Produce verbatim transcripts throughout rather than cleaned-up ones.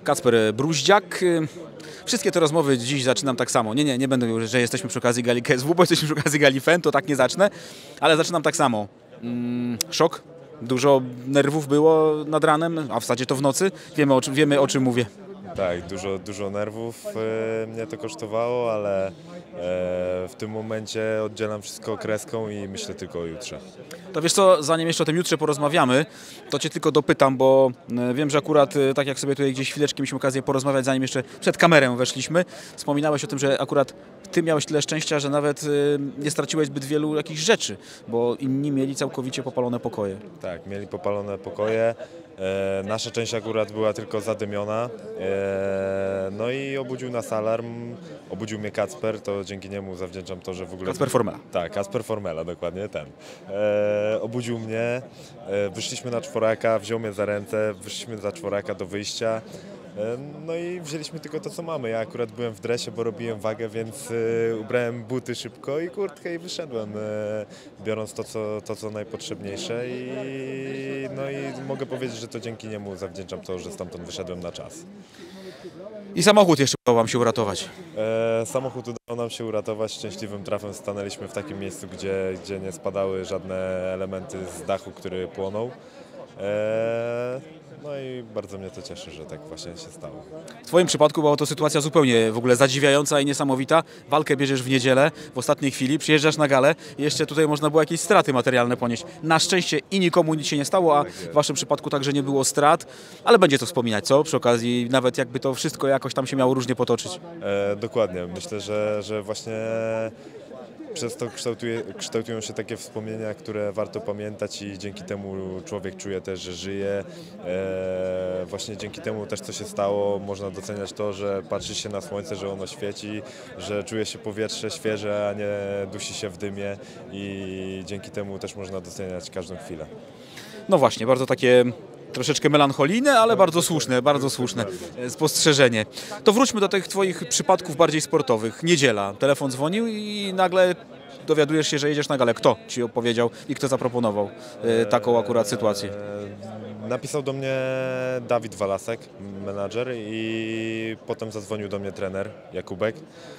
Kacper Bruździak. Wszystkie te rozmowy dziś zaczynam tak samo. Nie, nie, nie będę mówił, że jesteśmy przy okazji gali K S W, bo jesteśmy przy okazji gali F E N, to tak nie zacznę, ale zaczynam tak samo. Mm, szok, dużo nerwów było nad ranem, a w zasadzie to w nocy. Wiemy o czym, wiemy, o czym mówię. Tak, dużo, dużo nerwów e, mnie to kosztowało, ale e, w tym momencie oddzielam wszystko kreską i myślę tylko o jutrze. To wiesz co, zanim jeszcze o tym jutrze porozmawiamy, to Cię tylko dopytam, bo wiem, że akurat tak jak sobie tutaj gdzieś chwileczkę mieliśmy okazję porozmawiać, zanim jeszcze przed kamerę weszliśmy, wspominałeś o tym, że akurat Ty miałeś tyle szczęścia, że nawet nie straciłeś zbyt wielu jakichś rzeczy, bo inni mieli całkowicie popalone pokoje. Tak, mieli popalone pokoje. E, nasza część akurat była tylko zadymiona. E, no i obudził nas alarm, obudził mnie Kacper, to dzięki niemu zawdzięczam to, że w ogóle... Kacper Formela. Tak, Kacper Formela, dokładnie ten. E, obudził mnie, e, wyszliśmy na czworaka, wziął mnie za ręce, wyszliśmy za czworaka do wyjścia. No i wzięliśmy tylko to, co mamy. Ja akurat byłem w dresie, bo robiłem wagę, więc y, ubrałem buty szybko i kurtkę i wyszedłem, y, biorąc to co, to, co najpotrzebniejsze. I, no i mogę powiedzieć, że to dzięki niemu zawdzięczam to, że stamtąd wyszedłem na czas. I samochód jeszcze udało Wam się uratować. E, samochód udało nam się uratować. Szczęśliwym trafem stanęliśmy w takim miejscu, gdzie, gdzie nie spadały żadne elementy z dachu, który płonął. E, No i bardzo mnie to cieszy, że tak właśnie się stało. W Twoim przypadku była to sytuacja zupełnie w ogóle zadziwiająca i niesamowita. Walkę bierzesz w niedzielę, w ostatniej chwili, przyjeżdżasz na galę i jeszcze tutaj można było jakieś straty materialne ponieść. Na szczęście i nikomu nic się nie stało, a w Waszym przypadku także nie było strat, ale będzie to wspominać, co? Przy okazji, nawet jakby to wszystko jakoś tam się miało różnie potoczyć. E, dokładnie. Myślę, że, że właśnie przez to kształtuje, kształtują się takie wspomnienia, które warto pamiętać i dzięki temu człowiek czuje też, że żyje. E, właśnie dzięki temu też, co się stało, można doceniać to, że patrzy się na słońce, że ono świeci, że czuje się powietrze świeże, a nie dusi się w dymie i dzięki temu też można doceniać każdą chwilę. No właśnie, bardzo takie troszeczkę melancholijne, ale bardzo słuszne, bardzo słuszne spostrzeżenie. To wróćmy do tych Twoich przypadków bardziej sportowych. Niedziela, telefon dzwonił i nagle dowiadujesz się, że jedziesz na galę. Kto Ci opowiedział i kto zaproponował e, taką akurat sytuację? E, napisał do mnie Dawid Walasek, menadżer, i potem zadzwonił do mnie trener Jakubek.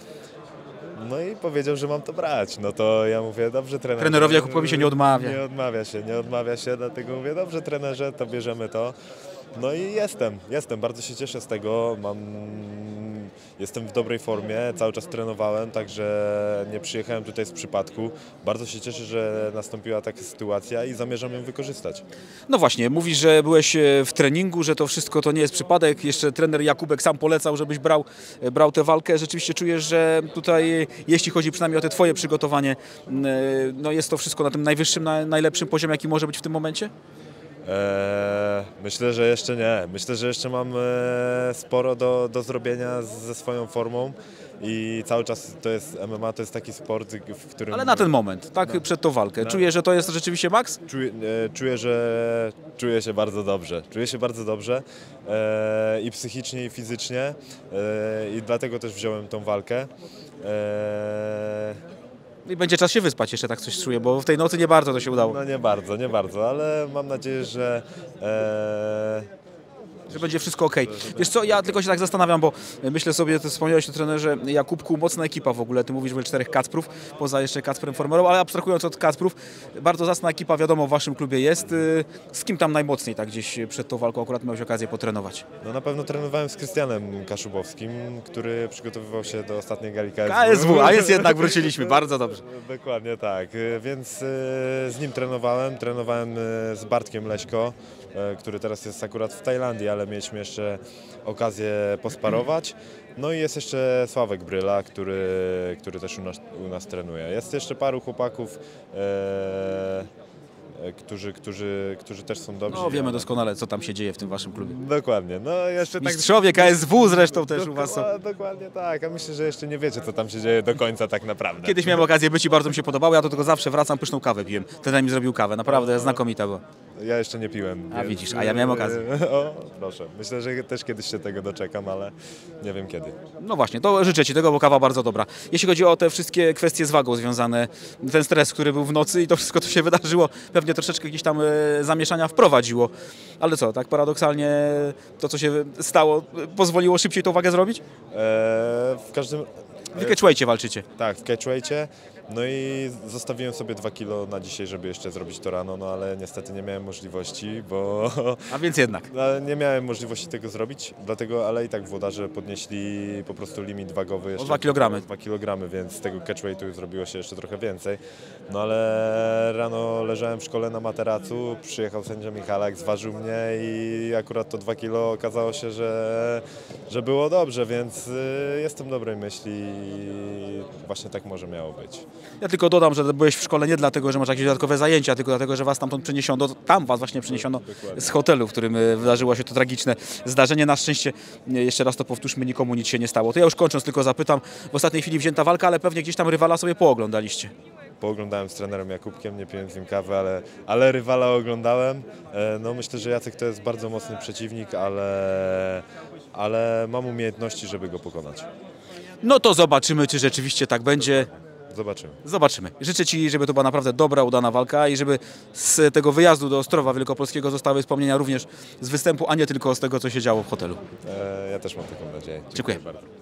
No i powiedział, że mam to brać. No to ja mówię, dobrze trenerze. Trenerowi Jakubowi się nie odmawia. Nie odmawia się, nie odmawia się, dlatego mówię, dobrze trenerze, to bierzemy to. No i jestem, jestem, bardzo się cieszę z tego. Mam, jestem w dobrej formie, cały czas trenowałem, także nie przyjechałem tutaj z przypadku. Bardzo się cieszę, że nastąpiła taka sytuacja i zamierzam ją wykorzystać. No właśnie, mówisz, że byłeś w treningu, że to wszystko to nie jest przypadek. Jeszcze trener Jakubek sam polecał, żebyś brał, brał tę walkę. Rzeczywiście czujesz, że tutaj, jeśli chodzi przynajmniej o te Twoje przygotowanie, no jest to wszystko na tym najwyższym, najlepszym poziomie, jaki może być w tym momencie? Eee, myślę, że jeszcze nie. Myślę, że jeszcze mam e, sporo do, do zrobienia ze swoją formą i cały czas to jest M M A, to jest taki sport, w którym... Ale na ten moment, tak, no, przed tą walkę. Czuję, że to jest rzeczywiście maks? Czuję, e, czuję, że czuję się bardzo dobrze. Czuję się bardzo dobrze e, i psychicznie, i fizycznie e, i dlatego też wziąłem tą walkę. E, I będzie czas się wyspać, jeszcze tak coś czuję, bo w tej nocy nie bardzo to się udało. No nie bardzo, nie bardzo, ale mam nadzieję, że... E, że będzie wszystko ok. Wiesz co, ja tylko się tak zastanawiam, bo myślę sobie, ty wspomniałeś o trenerze Jakubku, mocna ekipa w ogóle, ty mówisz, że czterech Kacprów, poza jeszcze Kacprem Formerą, ale abstrahując od Kacprów, bardzo zacna ekipa, wiadomo, w Waszym klubie jest. Z kim tam najmocniej tak gdzieś przed tą walką akurat miałeś okazję potrenować? No na pewno trenowałem z Krystianem Kaszubowskim, który przygotowywał się do ostatniej gali K S W. K S W, a jest jednak wróciliśmy, bardzo dobrze. Dokładnie tak, więc z nim trenowałem, trenowałem z Bartkiem Leśko, który teraz jest akurat w Tajlandii, ale mieliśmy jeszcze okazję posparować. No i jest jeszcze Sławek Bryla, który, który też u nas, u nas trenuje. Jest jeszcze paru chłopaków, e, którzy, którzy, którzy też są dobrzy. No wiemy doskonale, co tam się dzieje w tym Waszym klubie. Dokładnie. No, jeszcze Mistrzowie K S W zresztą też u Was są. Dokładnie tak, a myślę, że jeszcze nie wiecie, co tam się dzieje do końca tak naprawdę. Kiedyś miałem okazję być i bardzo mi się podobało, ja do tego zawsze wracam, pyszną kawę piłem. Ten mi zrobił kawę, naprawdę znakomita była. Ja jeszcze nie piłem. A więc... widzisz, a ja miałem okazję. O, proszę. Myślę, że też kiedyś się tego doczekam, ale nie wiem kiedy. No właśnie, to życzę Ci tego, bo kawa bardzo dobra. Jeśli chodzi o te wszystkie kwestie z wagą związane, ten stres, który był w nocy i to wszystko, co się wydarzyło, pewnie pewnie troszeczkę gdzieś tam e, zamieszania wprowadziło. Ale co, tak paradoksalnie to, co się stało, pozwoliło szybciej tą wagę zrobić? E, w każdym... W catchweightie walczycie. Tak, w catchweightie. No i zostawiłem sobie dwa kilo na dzisiaj, żeby jeszcze zrobić to rano, no ale niestety nie miałem możliwości, bo A więc jednak. no, nie miałem możliwości tego zrobić, dlatego, ale i tak włodarze podnieśli po prostu limit wagowy jeszcze. O dwa kilogramy. dwa kilogramy, więc z tego catchweightu zrobiło się jeszcze trochę więcej. No ale rano leżałem w szkole na materacu, przyjechał sędzia Michalak, zważył mnie i akurat to dwa kilo okazało się, że, że było dobrze, więc y, jestem dobrej myśli i właśnie tak może miało być. Ja tylko dodam, że byłeś w szkole nie dlatego, że masz jakieś dodatkowe zajęcia, tylko dlatego, że was stamtąd przeniesiono, tam was właśnie przeniesiono z hotelu, w którym e, wydarzyło się to tragiczne zdarzenie. Na szczęście, e, jeszcze raz to powtórzmy, nikomu nic się nie stało. To ja już kończąc tylko zapytam, w ostatniej chwili wzięta walka, ale pewnie gdzieś tam rywala sobie pooglądaliście. Pooglądałem z trenerem Jakubkiem, nie piłem z nim kawy, ale, ale rywala oglądałem. E, No myślę, że Jacek to jest bardzo mocny przeciwnik, ale, ale mam umiejętności, żeby go pokonać. No to zobaczymy, czy rzeczywiście tak będzie. Zobaczymy. Zobaczymy. Życzę Ci, żeby to była naprawdę dobra, udana walka i żeby z tego wyjazdu do Ostrowa Wielkopolskiego zostały wspomnienia również z występu, a nie tylko z tego, co się działo w hotelu. E, Ja też mam taką nadzieję. Dziękuję. bardzo.